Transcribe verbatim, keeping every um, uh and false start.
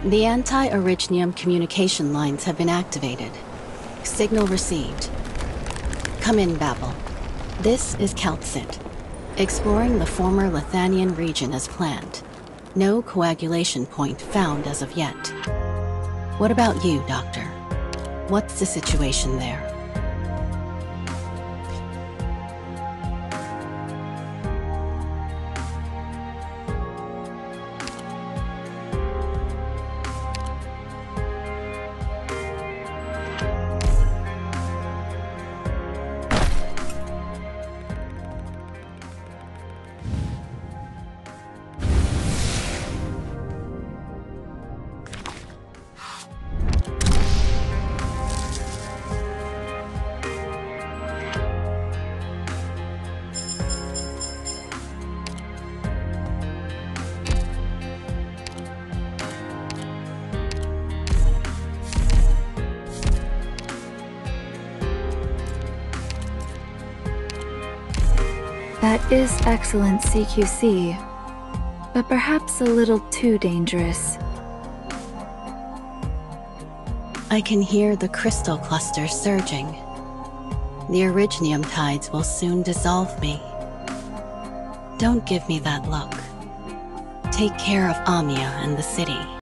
The anti-Orignium communication lines have been activated. Signal received. Come in, Babel. This is Calcit, exploring the former Lithanian region as planned. No coagulation point found as of yet. What about you, Doctor? What's the situation there? That is excellent C Q C, but perhaps a little too dangerous. I can hear the crystal cluster surging. The Orignium tides will soon dissolve me. Don't give me that look. Take care of Amia and the city.